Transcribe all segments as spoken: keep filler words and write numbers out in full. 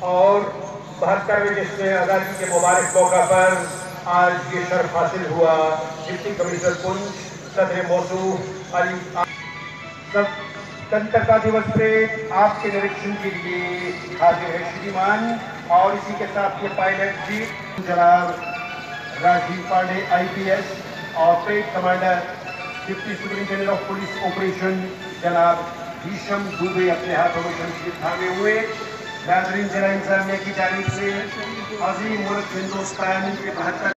और बहत्तरवें जश्न आज़ादी के मुबारक मौका पर आज ये शर्फ हासिल हुआ। डिप्टी कमिश्नर पुंछ सदर मौसूफ अली स्वतंत्रता दिवस पे आपके निरीक्षण के लिए हाजिर है श्रीमान। और इसी के साथ ये पायलट चीफ जनाब Rajiv Pandey I P S और parade commander deputy superintendent of police operation जनाब भीषम दुबे अपने हाथों में शमशीर थामे हुए। नाज़रीन जरा इंतजामिया की जानिब से अजीम मुल्क हिंदुस्तान के बहत्तर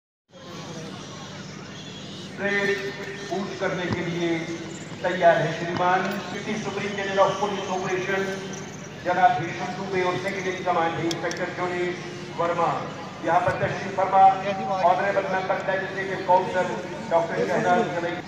परेड पूछ करने के लिए तैयार है श्रीमान। Deputy superintendent of police operation जनाब भीषम दुबे और secondary command inspector Jonish Verma यहाँ पर तशरीफ फरमा। Honourable member legislative council doctor Shahnaz Jamil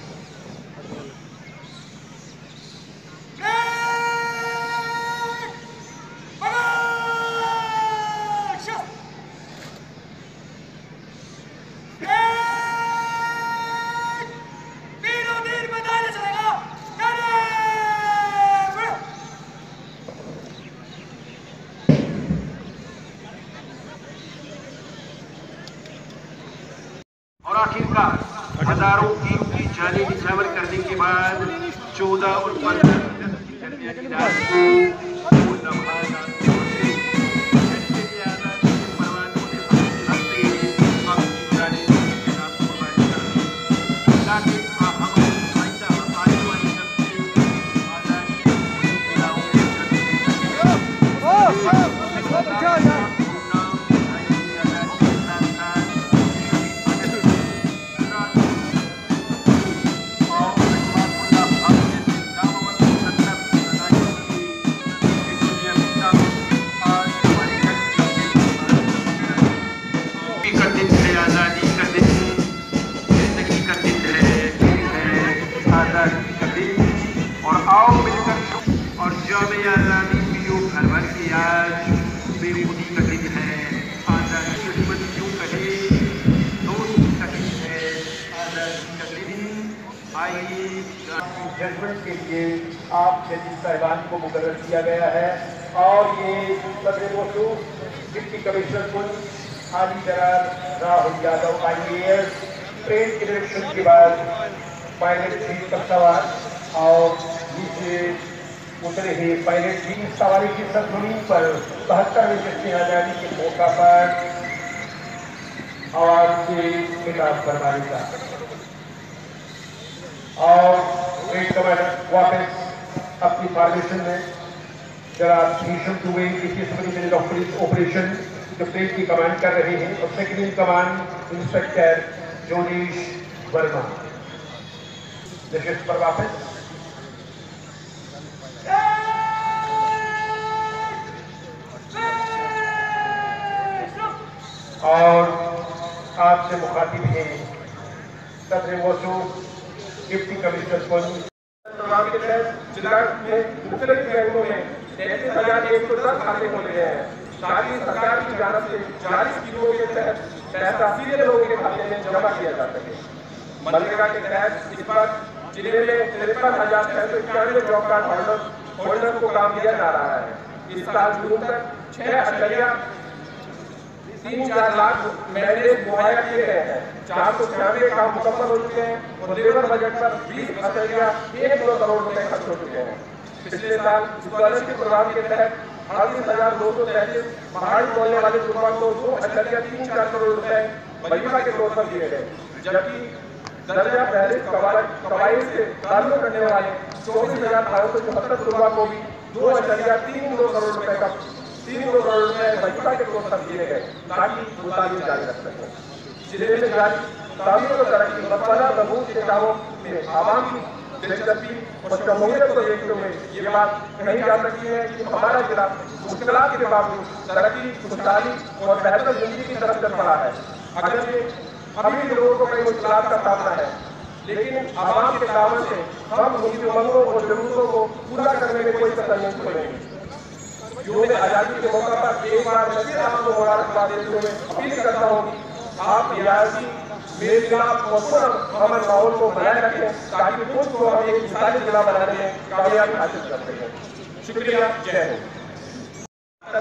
और आखिरकार हजारों कीमती जानें निछावर करने के बाद चौदह और पंद्रह और आओ मिलकर और जामे आज़ादी पियो घर भर की आज बेखुदी का दिन है। आज़ादी दुश्मन क्यों कहे दोस्त का दिन है आज़ादी का दिन। आइए जजमेंट के लिए आप जज साहिबान को मुकर्रर किया गया है और ये सदर मौसूफ डिप्टी कमिश्नर पुंछ आली जनाब Rahul Yadav I A S train के निरीक्षण के बाद पायलट सीट पर सवार और नीचे उतरे हुए पायलट भी सवारी की सरजमीन पर बहत्तरवें जश्न आज़ादी के मौका पर आवाज से खिताब फरमाने का। और परेड कमांडर वापस अपनी फॉर्मेशन में जनाब Bhisham Dubey deputy superintendent of police operation जो परेड की कमांड कर रहे हैं और second in command inspector Jonish Verma नशिस्त पर वापस। और आपसे मुखातिब हैं सदर मौसूफ डिप्टी कमिश्नर पुंछ के तहत जिला में मुख्तलिफ बैंकों में तैंतीस हजार एक सौ दस खाते खोले गए हैं ताकि सरकार की जानब से चालीस किलो के तहत पैसा सीधे लोगों के खाते में जमा किया जा सके। मनरेगा के तहत इस पर जिले में तिरपन हजार छह सौ इक्यानवे जॉब कार्ड होल्डर होल्डर को काम दिया जा रहा है। इस साल जून तक छह अशरिया तीन चार लाख मैंडेट मुहैया किए गए हैं। चार सौ छियानवे काम मुकम्मल हो चुके हैं और लेबर बजट पर बीस अशरिया एक दो करोड़ रुपए खर्च हो चुके हैं। पिछले साल स्कॉलरशिप प्रोग्राम के तहत अड़तीस हजार दो सौ तैंतीस पहाड़ी बोलने वाले युवाओं को दो अशरिया तीन चार करोड़ रुपए वजीफा के तौर पर दिए गए, जबकि दर्जा पहले कबाइल से ताल्लुक करने वाले चौबीस हजार अठारह सौ चौहत्तर युवाओं को भी दो अशरिया तीन दो करोड़ रुपए का तीन दो करोड़ रुपए वजीफा के तौर पर दिए गए ताकि वो तालीम जारी रख सकें। जिले में जारी तालीम और तरक्की मसला नबूद के कामों में आवाम की दिलचस्पी और शमूलियत को देखते हुए ये बात कही जा सकती है कि हमारा जिला मुश्किलात के बावजूद तरक्की, खुशहाली और बेहतर जिंदगी की तरफ चल पड़ा है। अगर ये अभी भी लोगों को कई मुश्किलात का सामना है, लेकिन आवाम के दामन से हम उनकी उमंगों और जरूरतों को पूरा करने में कोई कसर नहीं छोड़ेंगे। जो मैं आज़ादी के मौका पर एक बार मैं फिर आपको मुबारकबाद देते हुए अपील करता हूँ कि आप रियासी मेलमिलाप और अमन माहौल को बनाए रखें ताकि खुद को हम एक मिसाली जिला बनाने में कामयाबी हासिल कर सकें। शुक्रिया, जय हिंद।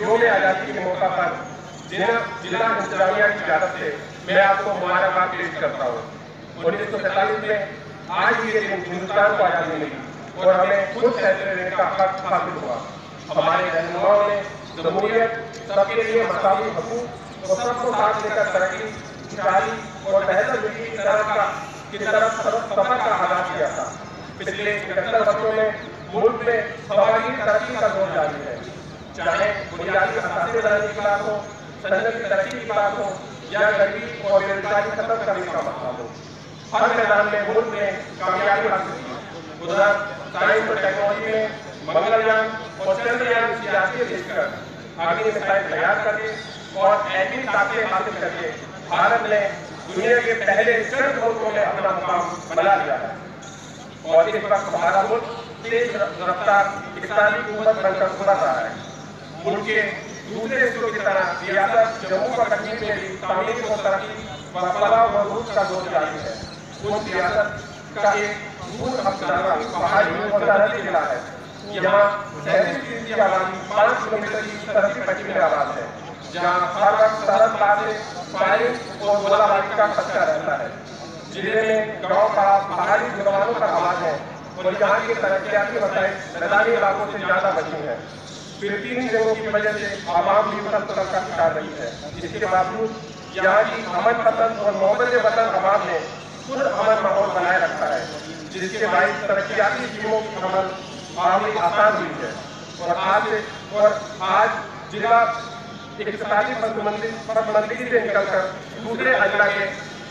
योम आजादी के मौका पर जिला जिला इंतजामिया की इजाजत से मैं आपको मुबारकबाद पेश करता हूँ। उन्नीस सौ सैंतालीस में आज ये दिन हिंदुस्तान को आजादी मिली और हमें खुद फैसले लेने का हक हासिल हुआ। हमारे रहनुमाओं ने जमहूरियत, सबके लिए मसावी हकूक और सबको साथ लेकर तरक्की, खुशहाली और बेहतर जिंदगी की तरफ का की तरफ सफर का आगाज किया था। पिछले इकहत्तर वर्षों में मुल्क में समाजी तरक्की का दौर जारी है, चाहे बुनियादी असासे बनाने की बात हो, सनत की तरक्की की बात हो या गरीबी और बेरोजगारी खत्म करने का मसला हो। हर मैदान में मुल्क ने कामयाबी हासिल की। उधर साइंस और टेक्नोलॉजी में मंगलयान और चंद्रयान की राशि भेजकर आगे मिसाइल तैयार करके और एटमी ताकतें हासिल करके भारत ने दुनिया के पहले चंद मुल्कों में अपना मुकाम बना लिया है। और इस वक्त हमारा मुल्क तेज रफ्तार इस्लामी हुकूमत बनकर उभर रहा है। मुल्क के दूसरे हिस्सों की तरह रियासत जम्मू और कश्मीर में भी तामीर और तरक्की व फलाह व रूज का दौर जारी है। उस रियासत का एक दूर हफ्तारा पहाड़ी और सरहदी जिला है। यहाँ सैंतीस फीसद की आबादी पाँच किलोमीटर की तरफ पश्चिम में आबाद है, जहाँ हर वक्त सरहद पार से फायरिंग और गोलाबारी का खतरा रहता है। जिले में गांव का पहाड़ी जवानों का आवाज है और यहाँ की तरक्याती मसाइल मैदानी इलाकों से ज्यादा बची है। फिर तीन जगहों की वजह से आवाम भी मुसलसल का शिकार रही है। इसके बावजूद यहाँ की अमन पसंद और मोहब्बत वतन आवाम ने खुद अमन माहौल बनाए रखा है, जिसके बाईस तरक्याती स्कीमों की अमल मामूली आसान हुई है। और आज से और आज जिला इकतीसादी पसमंदगी से निकलकर दूसरे अजला के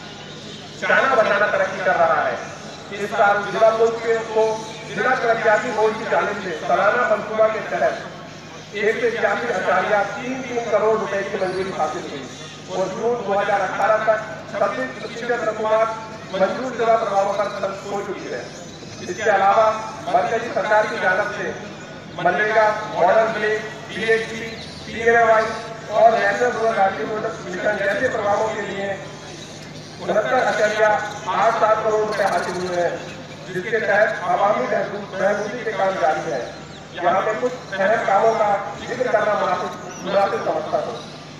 चाना बनाना तरक्की कर रहा है। इस साल जिला पुलिस को जिला तरक्याती बोर्ड की जानिब से सालाना मंसूबा के तहत एक सौ इक्यासी अशारिया तीन तीन करोड़ रुपए की मंजूरी हासिल हुई और जून दो हजार अठारह तक छब्बीस प्रतिशत रकूमात मंजूर सेवा प्रभावों पर हो चुकी है। इसके अलावा मरकजी सरकार की जानिब से मनरेगा, model village, P H D, P M Y और नेशनल रूरल लाइवलीहुड मिशन जैसे प्रभावों के लिए उनहत्तर अशारिया आठ सात करोड़ रुपए हासिल हुए हैं, जिसके तहत आवामी बहबूदी के काम जारी है। यहाँ पे कुछ अहम कामों का जिक्र करना मुनासिब समझता हूँ।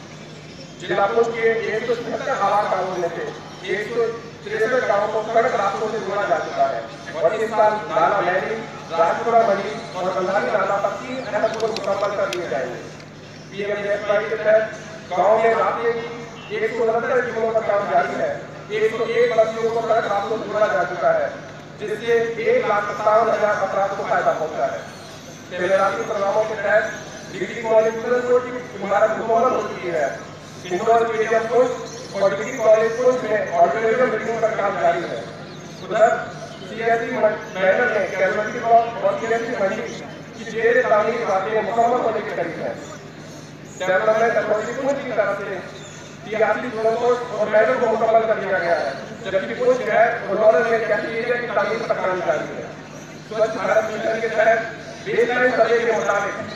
जिला पुलिस के एक सौ छिहत्तर आवास गाँवों में से एक सौ तिरसठ गाँवों को सड़क रास्तों से जोड़ा जा चुका है और इस साल नाला महरी, राजपुरा मंडी और बंधारी नाला पर तीन अहम पुल मुकम्मल कर दिए जाएंगे। पी एम के तहत गाँव में रास्ते की एक सौ उनहत्तर किलोमीटर का काम जारी है। एक सौ एक बस्तियों को सड़क रास्तों से जोड़ा जा चुका है, जिससे एक लाख सत्तावन हजार अफराद को फायदा पहुंचा है। तेलराती प्रोग्रामों के तहत डिग्री कॉलेज की इमारत मुकम्मल हो चुकी है। इंडोर स्टेडियम कोच और डिग्री कॉलेज कोच में ऑडिटोरियम बिल्डिंग का काम जारी है। उधर सीएससी बैनर में कैजुअलिटी ब्लॉक और सीएससी मंडी की जेर तामीर बातें मुकम्मल होने के करीब है। डेवलपमेंट अथॉरिटी कोच की तरफ से टीआरसी कोच और बैनर को मुकम्मल कर दिया गया है, जबकि कोच गैर और नॉलेज में कैफेटेरिया की तामीर का काम जारी है। स्वच्छ भारत मिशन के तहत बेसलाइन सर्वे के मुताबिक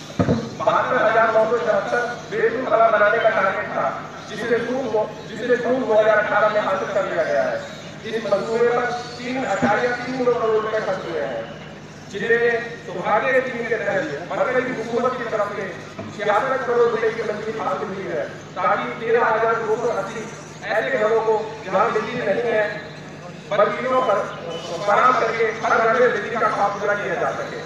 बहत्तर हजार नौ सौ चौहत्तर बेडरूम कला बनाने का टारगेट था, जिसे जून जिसे जून दो हजार अठारह में हासिल कर लिया गया है। इस मंसूबे पर तीन अठारह तीन करोड़ रुपए खर्च हुए हैं। जिले में सौभाग्य स्कीम के तहत मरकजी हुकूमत की तरफ से छियासठ करोड़ रुपए की मंजूरी हासिल हुई है, ताकि तेरह हजार दो सौ अस्सी ऐसे घरों को जहाँ बिजली नहीं है बल्कियों पर फराम करके हर घर में बिजली का खाप पूरा किया जा सके।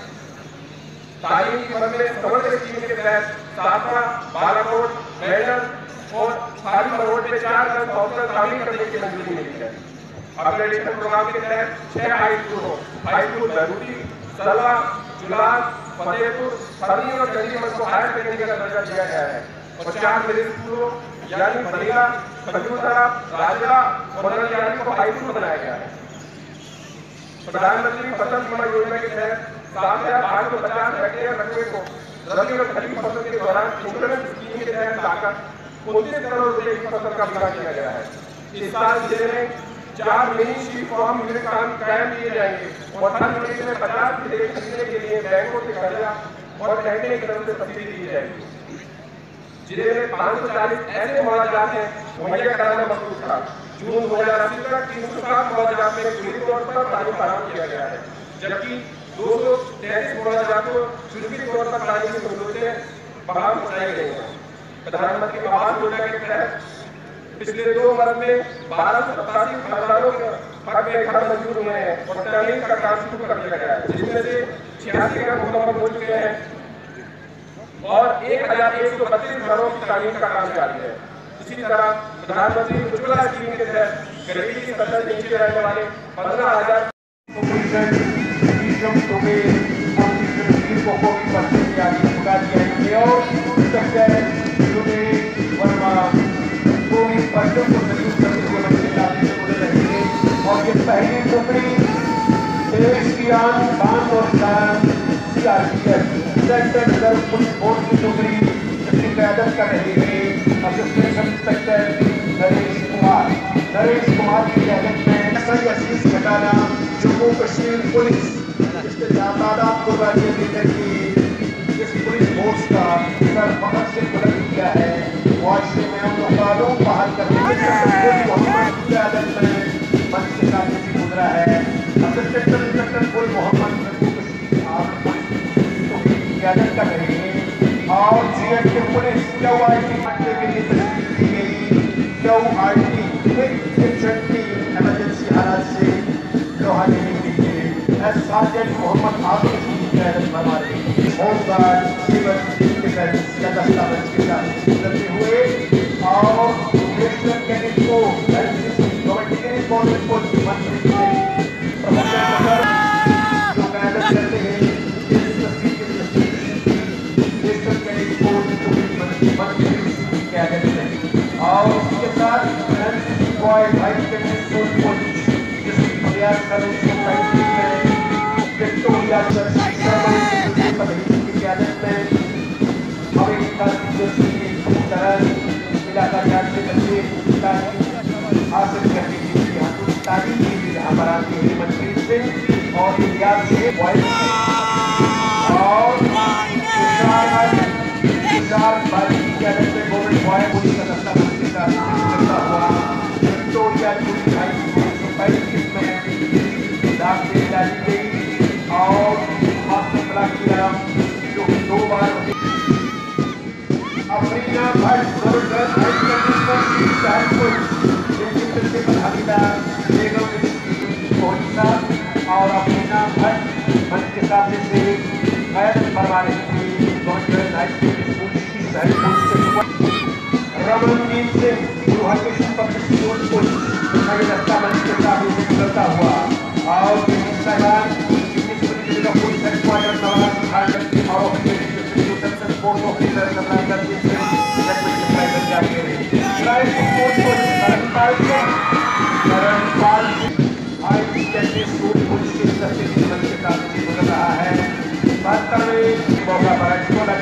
तालीम की मद में समग्र स्कीम के तहत सातवा, बालाकोट, मेडल और खाली रोड में चार दस हॉस्टल शामिल करने की मंजूरी मिली है। अपग्रेडेशन प्रोग्राम के तहत छह हाई स्कूल हो हाई स्कूल बहरूटी, सलवा, जुलास, फतेहपुर, फरनी और चंडीगढ़ को हायर सेकेंडरी का दर्जा दिया गया है और चार मिडिल स्कूलों यानी बनीला, खजूरसरा, राजड़ा और नलियानी को हाई स्कूल बनाया गया है। प्रधानमंत्री फसल बीमा योजना के तहत सात हजार आठ सौ पचास हेक्टेयर रकबे को रबी और खरीफ फसल के दौरान इंश्योरेंस स्कीम के तहत लाकर उनतीस करोड़ रुपए की फसल का बीमा किया गया है। इस साल जिले में चार मिनी शीट फार्म यूनिट कायम किए जाएंगे और हर यूनिट में पचास फीसदी खरीदने के लिए बैंकों से कर्जा और ठहरने की तरफ से सब्सिडी दी जाएगी। जिले में पाँच सौ चालीस ऐसे मुआवजात हैं मुहैया कराना मकसूद था। जून दो हजार अस्सी तक तीन सौ सात मुआवजात में पूरी तौर पर तालीम फराहम किया गया है, जबकि दो सौ तैंतीस मुआवजात को शुल्की तौर पर तालीमी सहूलतें बाहर पहुंचाई गई है। प्रधानमंत्री आवास योजना के तहत पिछले दो वर्ष में बारह सौ सतासी खानदानों के हक में घर मंजूर हुए हैं और टर्निंग का काम शुरू कर दिया गया है, जिसमें से छियासी घर मुकम्मल हो चुके हैं और एक हजार एक सौ बत्तीस घरों की तामीर का काम जारी है। इसी तरह प्रधानमंत्री उज्ज्वला स्कीम के तहत गरीबी की सतह से नीचे रहने वाले पंद्रह हजार बच्चों को सजूर करते हुए बच्चे काफी से गुजर रहे थे और ये पहली टुकड़ी देश की आन बान और शान CRPF central reserve police force की टुकड़ी जिसकी क़यादत कर रहे हैं assistant sub inspector Naresh Kumar Naresh Kumar की क़यादत में सही असीस घटाना जम्मू कश्मीर पुलिस इसके तादाद को बढ़ाने देने की इस पुलिस फोर्स का सर बहुत से बुलंद किया है। वाशरूम में हम लोग कानून बहाल करने के मोहम्मद की आदत में मंच के साथ भी गुजरा है। असिस्टेंट इंस्पेक्टर कुल मोहम्मद की आदत कर रहे हैं और जीएम के पुलिस क्यू आई टी पट्टे के लिए तस्वीर दी गई। क्यू आई टी इमरजेंसी हालात से लोहा लेने के लिए सार्जेंट मोहम्मद आसिफ की क़यादत फरमा रहे हैं। होमगार्ड सिविल डिफेंस या दस्तावेज के साथ गुजरते हुए और नेशनल कैडेट को गवर्नमेंट को मंत्री प्रोफेसर जो क़यादत करते हैं इस तस्वीर के नेशनल कैडेट को मंत्री की क़यादत में और इसके साथ एनसीसी बॉय वाइस कैडेट को जिसकी प्रयास करने से पहले में विक्टोरिया की क़यादत में अमेरिका इलाका जानते बच्चे हासिल करने के लिए यहाँ कुछ तालीम के लिए यहाँ पर आते हैं मंत्री से और इंडिया से और भारत की क़यादत में गवर्नमेंट बॉय पुलिस का दस्ता के साथ करता हुआ विक्टोरिया पैंतीस में दाग से डाली गई और मास्टर किया जो दो बार अफ्रीका भट्ट और अफ्रीका भट्ट मंच के सामने से क़यादत फरमा रही थी। Ramandeep Singh Guruharkrishan public school police दस्ता मंच के सामने से गुजरता हुआ और पुलिस हेडक्वार्टर और ऑफिसर गुजर रहा है। बहत्तरवें मौका पर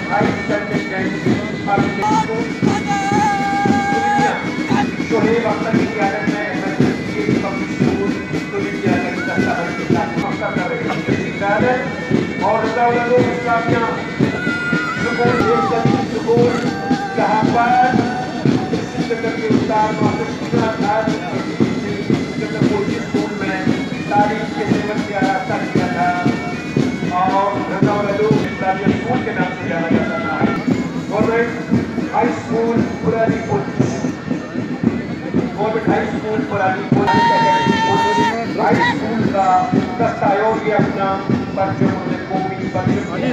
शोहेब अख्तर की क़यादत में पब्लिक स्कूल कर रहे हैं और स्कूल जहाँ पर के उस्ताद स्कूल में तारीख के सेवन की आराधना किया था और स्कूल के नाम से जाना जाता था। गवर्नमेंट हाई स्कूल पुरानी गवर्नमेंट हाई स्कूल पुरानी हाई स्कूल का दस्तावेज ये अपना बच्चों कौमी बच्चों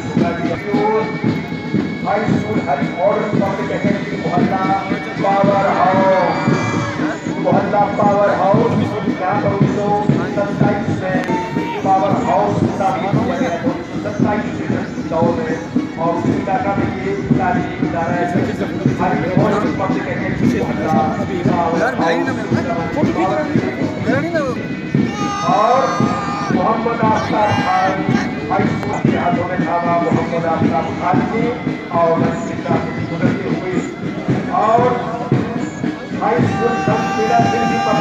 हाई स्कूल हरी ऑर्डर पब्लिक एकेडमी मोहल्ला पावर हाउस मोहल्ला पावर हाउस यहाँ पर उन्नीस सौ सत्ताईस में पावर हाउस सत्ताईस दौर में और उसी इलाका में ये तारीख हरी ऑर्डर पब्लिक एकेडमी और मोहम्मद आफ्ताब खान हाई स्कूल के हाथों में धावा मोहम्मद आफ्ताब खान की और गुजरते हुए और हाई स्कूल सब मेरा दिल की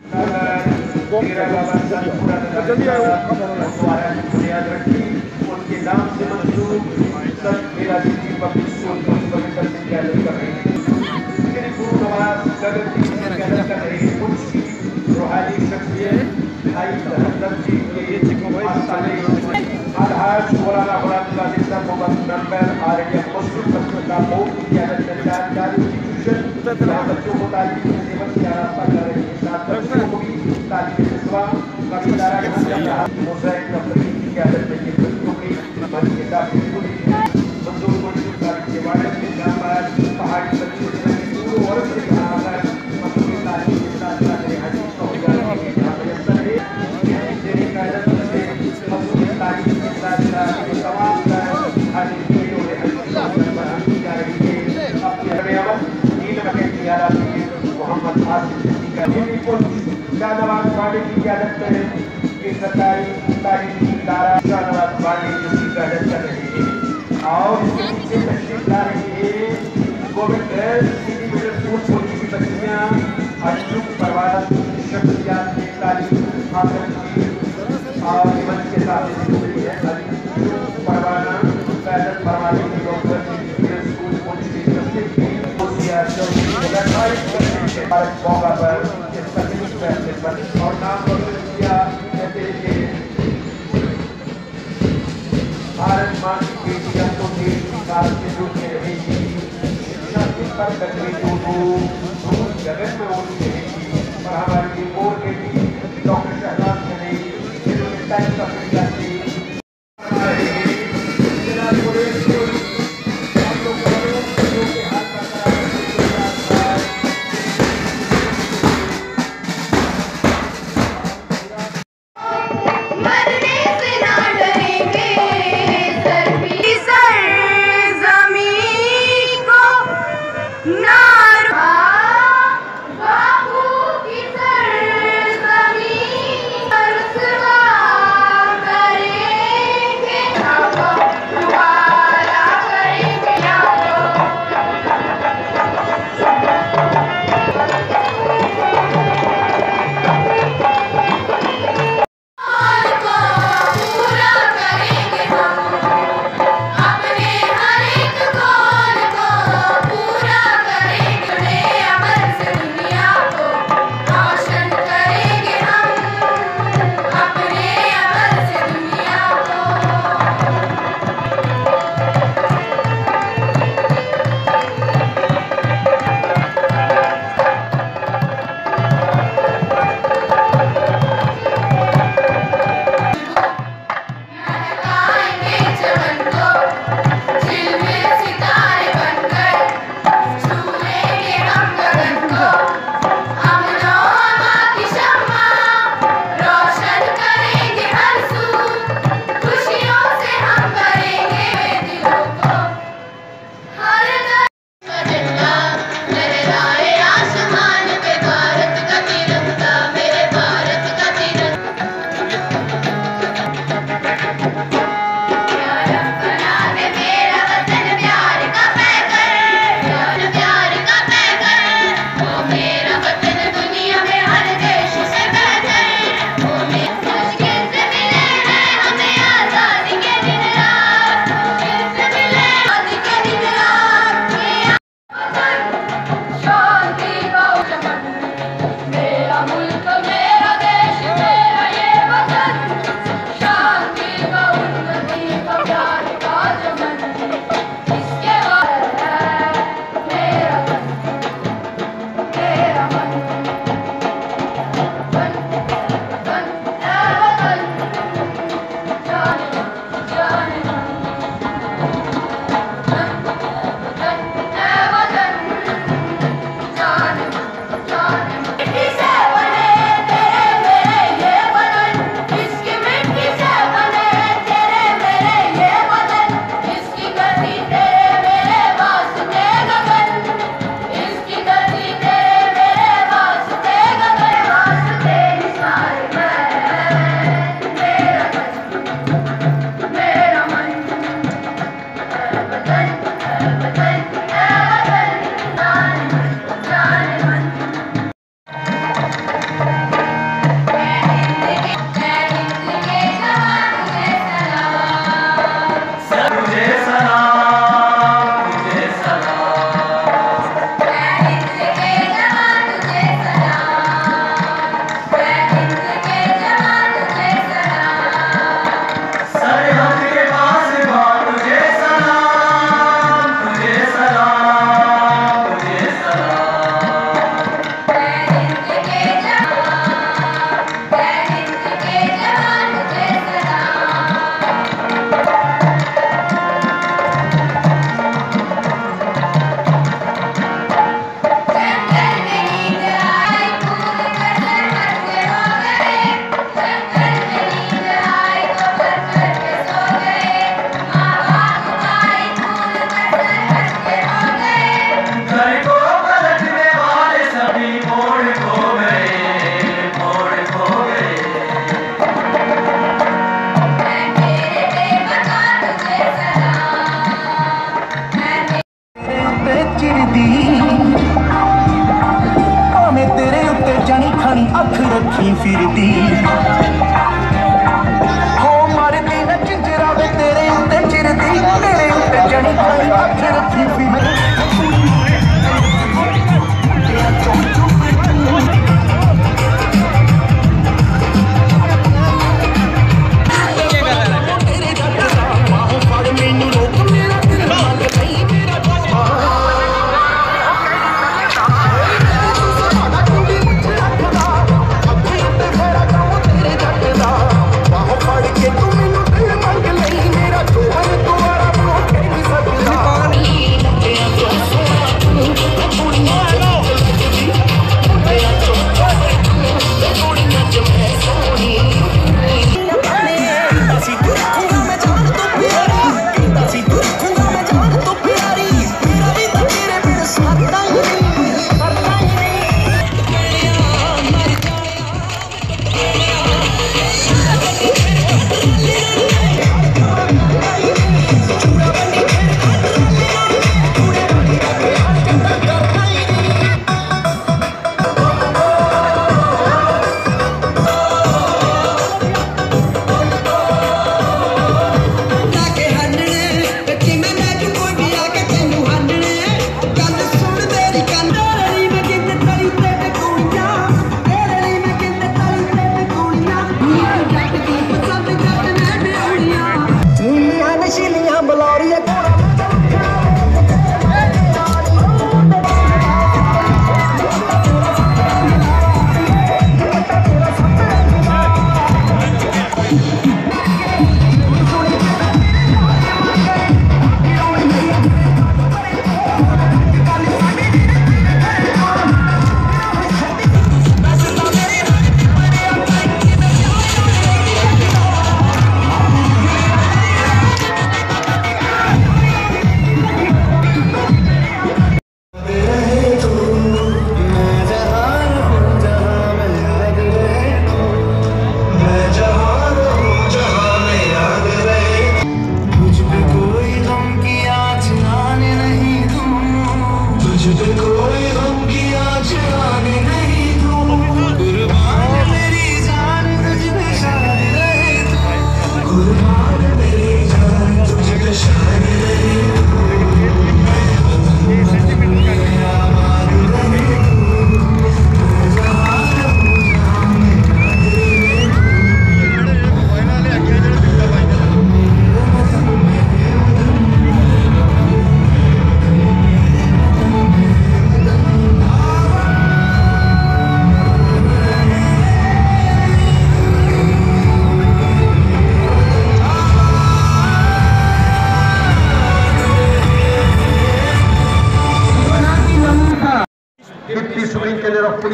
बुनियाद रखी उनके नाम से मंजूर सब मेरा दिल की पब्लिक स्कूल कर रहे हैं। गुरु नवाज कर रहे हैं कुछ रूहानी शख्सियत भाई सरहद जी के आधार मौलाना मुराद नंबर आ रही है। जहाँ बच्चों को तालीम के सेवन की आराधना कर रही है, साथ बच्चों को भी तालीम शिकवा का भी इदारा यहाँ चल रहा है। मोज़ेक तफरीह की क़यादत में ये बच्चों की मन के साथ मंजूर को तालीम के वाले में जहाँ पर पहाड़ी बच्चों से लगे दूर और से यहाँ आकर बच्चों की तालीम के साथ साथ रिहायशी सहूलियात की जहाँ मयसर है। तेरी क़यादत से बच्चों की तालीम के साथ साथ तमाम हाजिर की और रिहायशी सहूलियात बढ़ाई जा रही है। अपने अमल नील मकई जियारा मोहम्मद आसिफ सिद्दीकी शाहनवाज वाले की क़यादत में ये सरकारी तालीमी इदारा शाहनवाज वाले जिसकी क़यादत कर रही है और इसके पीछे तशरीफ ला रही है government girls city middle school Kochi की बच्चियाँ अशरफ परवाना शख्सियात की तालीम हासिल की और मंच के साथ जुड़ी है। अशरफ परवाना क़यादत फरमाने की doctor city middle school Kochi की मौका पर इस तकनीक फैसले पर और नाम रोशन किया कहते हैं कि भारत माँ की बेटियां तो देश की काल से जुड़ती रहेगी, शिक्षा की पर कदमी जो दूर जगत में होती रहेगी। और हमारी एक और बेटी डॉक्टर शहनाज ने जिन्होंने टाइम्स ऑफ इंडिया से Wow!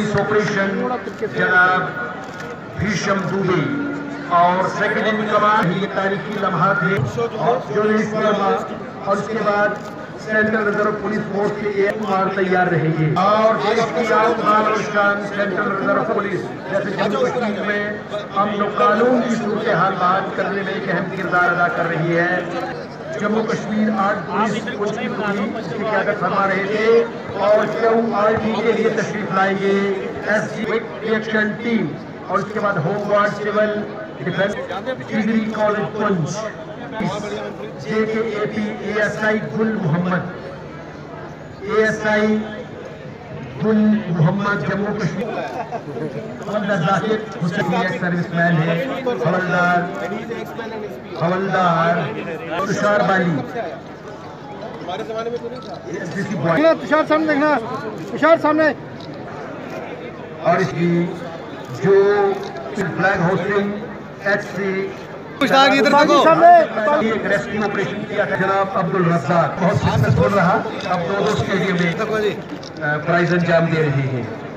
पुलिस ऑपरेशन जनाब भीषम दुबे और सेकंड इन कमांड, ये तारीखी लम्हा थे और जो और उसके बाद सेंट्रल रिजर्व पुलिस फोर्स के एक कुमार तैयार रहेंगे और देश की आसमान और शान सेंट्रल रिजर्व पुलिस जैसे जम्मू कश्मीर में हम लोग कानून की सूरत हाल बात करने में एक अहम किरदार अदा कर रही है। Jammu Kashmir armed police police की टुकड़ी इसकी क्यादत फरमा रहे थे और क्यू आर टी के लिए तशरीफ लाएंगे एस जी रिएक्शन टीम और उसके बाद home guard civil defence degree college Poonch J K A P A S I गुल मोहम्मद ए एस आई गुल मोहम्मद जम्मू कश्मीर जाहिर हुसैन सर्विसमैन है हवलदार हवलदार तुषार बाली तुषार सामने देखना तुषार सामने और इसकी जो फ्लैग होस्टिंग एच सी इधर देखो एक रेस्क्यू ऑपरेशन किया था जनाब अब्दुल रज़्ज़ाक बहुत सक्सेसफुल रहा। अब दो दो स्टेडियम में प्राइज अंजाम दे रहे हैं।